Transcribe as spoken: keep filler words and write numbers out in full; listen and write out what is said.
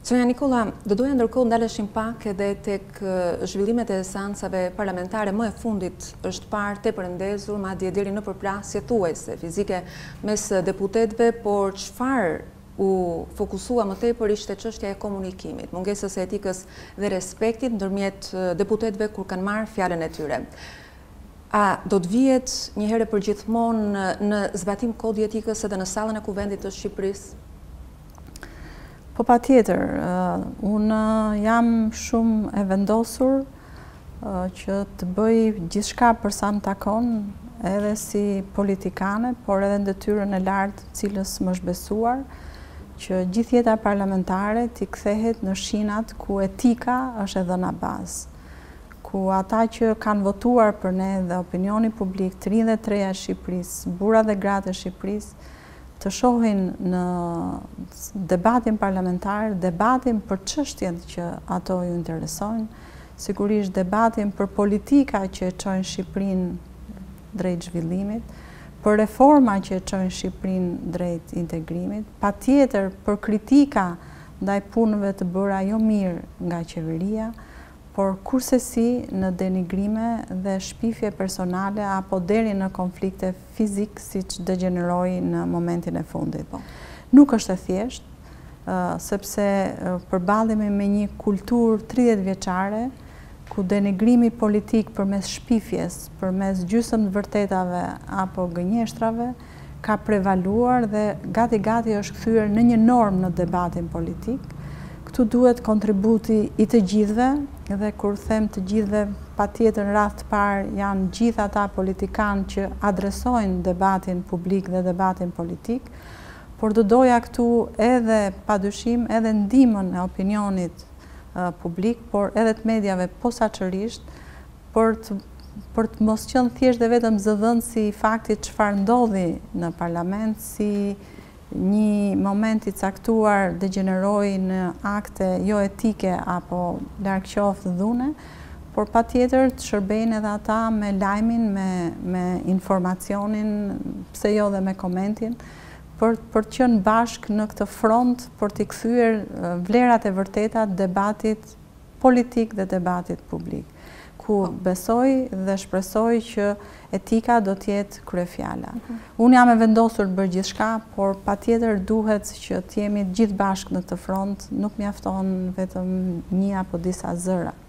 Sonja Nikolla, do doja ndërkohë ndaleshim pak edhe tek zhvillimet e seancave parlamentare më e fundit është parë tepër ndezur, madje deri në përplasje thuajse fizike mes deputetëve, por çfarë u fokusua më tepër ishte çështja e komunikimit, mungesës së etikës dhe respektit ndërmjet deputetëve kur kanë marrë fjalën e tyre. A do të vihet një herë për gjithmonë në zbatim kodi etikës edhe në sallën e Kuvendit të Shqipërisë? Po pa tjetër, uh, unë jam shumë e vendosur uh, që të bëj gjithçka për sa më takon, edhe si politikane, por edhe në detyrën e lartë cilës më është besuar, që gjithë jeta parlamentare t'i kthehet në shinat ku etika është e dhëna bazë, ku ata që kanë votuar për ne dhe opinioni publik, të rinj dhe të reja e Shqipërisë, burra dhe gratë e Shqipërisë, të shohin në debatin parlamentar, debatin për çështjet që ato ju interesojnë, sigurisht debatin për politika që e çojnë Shqipërinë drejt zhvillimit, për reforma që e çojnë Shqipërinë drejt integrimit, patjetër për kritika ndaj punëve të bëra jo mirë nga qeveria, por kursesi në denigrime dhe shpifje personale apo deri në konflikte fizik siç degeneroi në momentin e fundit. Nuk është e thjeshtë, uh, sepse uh, përballemi me një kulturë tridhjetë vjeçare ku denigrimi politik përmes shpifjes, përmes gjysmë të vërtetave apo gënjeshtrave ka prevaluar dhe gati-gati është kthyer në një normë në debatin politik. Këtu duhet kontributi i të gjithëve, dhe kur them të gjithëve, patjetër në radhë të parë janë gjithë ata politikanë që adresojnë debatin publik dhe debatin politik, por do doja këtu edhe padyshim edhe ndihmën e opinionit uh, publik, por edhe të medjave posaçërisht, për të për të mos qenë thjesht dhe vetëm zëdhënësi i faktit çfarë ndodhi në parlament, si një moment i caktuar degeneroi në akte jo etike apo larg qoftë dhune, por patjetër të shërbejnë edhe ata me lajmin, me, me informacionin, pse jo dhe me komentin, për, për të qenë bashkë në këtë front për t'i kthyer vlerat e vërteta debatit politik dhe debatit publik, ku besoj dhe shpresoj që etika do t'jetë kryefjala. Uh-huh. Unë jam e vendosur të bëj gjithçka, por patjetër duhet që t'jemi gjithë bashkë në këtë front, nuk mjafton vetëm një apo disa zëra.